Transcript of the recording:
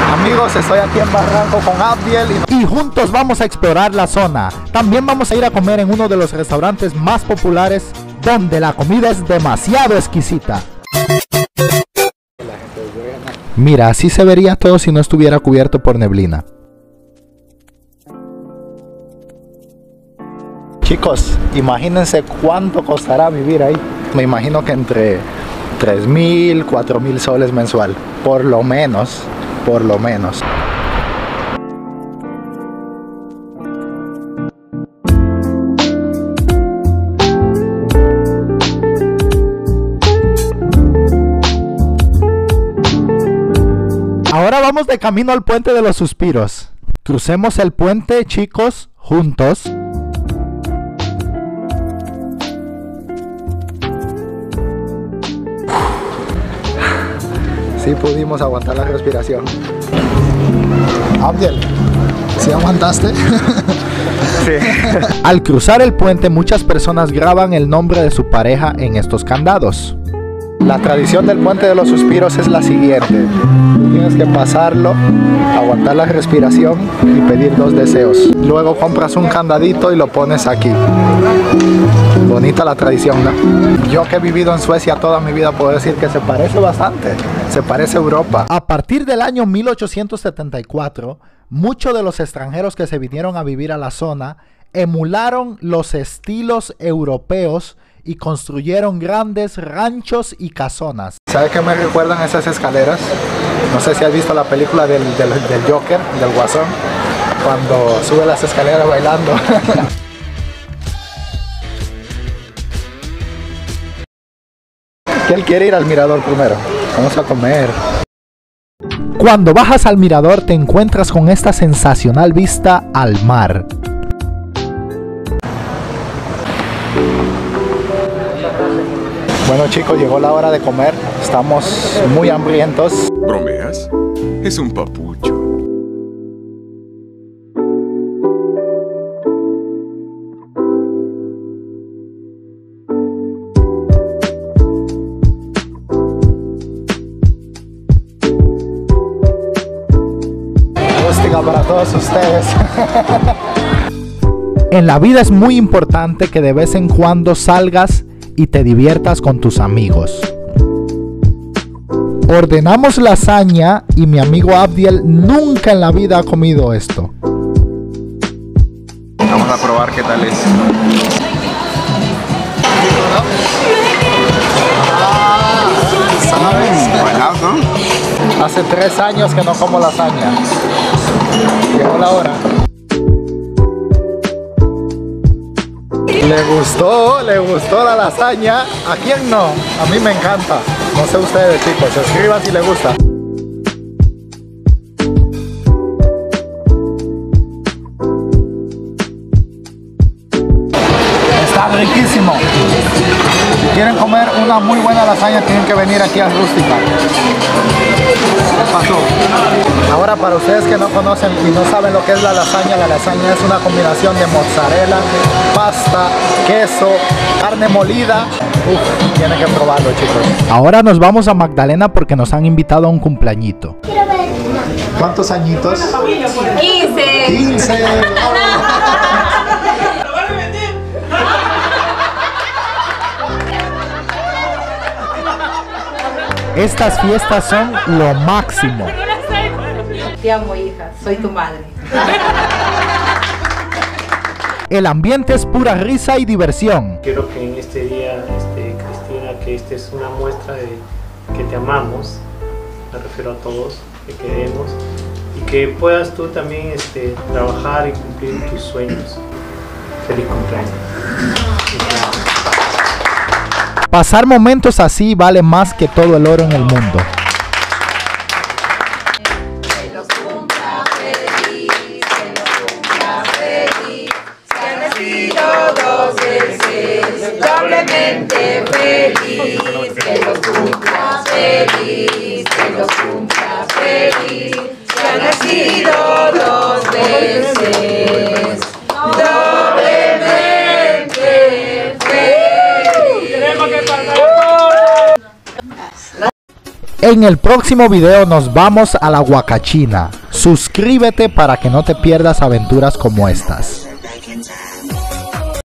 Amigos, estoy aquí en Barranco con Abdiel y juntos vamos a explorar la zona. También vamos a ir a comer en uno de los restaurantes más populares, donde la comida es demasiado exquisita. Mira, así se vería todo si no estuviera cubierto por neblina. Chicos, imagínense cuánto costará vivir ahí. Me imagino que entre 3.000, 4.000 soles mensual, por lo menos. Ahora vamos de camino al puente de los suspiros. Crucemos el puente, chicos, juntos. Sí pudimos aguantar la respiración. Abdiel, ¿sí aguantaste? Sí. Al cruzar el puente, muchas personas graban el nombre de su pareja en estos candados. La tradición del puente de los suspiros es la siguiente. Tienes que pasarlo, aguantar la respiración y pedir 2 deseos. Luego compras un candadito y lo pones aquí. Bonita la tradición, ¿no? Yo que he vivido en Suecia toda mi vida puedo decir que se parece bastante. Se parece a Europa. A partir del año 1874, muchos de los extranjeros que se vinieron a vivir a la zona emularon los estilos europeos y construyeron grandes ranchos y casonas. ¿Sabes qué me recuerdan esas escaleras? No sé si has visto la película del Joker, del Guasón, cuando sube las escaleras bailando. Él quiere ir al mirador primero. Vamos a comer. Cuando bajas al mirador te encuentras con esta sensacional vista al mar. Bueno chicos, llegó la hora de comer. Estamos muy hambrientos. ¿Bromeas? Es un papucho. Rústica para todos ustedes. En la vida es muy importante que de vez en cuando salgas y te diviertas con tus amigos. Ordenamos lasaña y mi amigo Abdiel nunca en la vida ha comido esto. Vamos a probar qué tal es. ¿Sabes? ¿No? Hace 3 años que no como lasaña. Llegó la hora. Le gustó la lasaña. ¿A quién no? A mí me encanta. No sé ustedes, chicos. Escriban si les gusta. Está riquísimo. Si quieren comer una muy buena lasaña, tienen que venir aquí a Rústica. ¿Qué pasó? Ahora, para ustedes que no conocen y no saben lo que es la lasaña es una combinación de mozzarella, pasta, queso, carne molida. Uf, tienen que probarlo, chicos. Ahora nos vamos a Magdalena porque nos han invitado a un cumpleañito. ¿Cuántos añitos? 15. 15. Estas fiestas son lo máximo. Te amo, hija. Soy tu madre. El ambiente es pura risa y diversión. Quiero que en este día, Cristina, que esta es una muestra de que te amamos. Me refiero a todos, que queremos. Y que puedas tú también trabajar y cumplir tus sueños. Feliz cumpleaños. Pasar momentos así vale más que todo el oro en el mundo. Que los cumpla feliz, que los cumpla feliz. Se han nacido 2 veces, doblemente feliz. Que los cumpla feliz, que los cumpla feliz. Se han nacido 2 veces, doblemente feliz. En En el próximo video nos vamos a la Huacachina. Suscríbete para que no te pierdas aventuras como estas.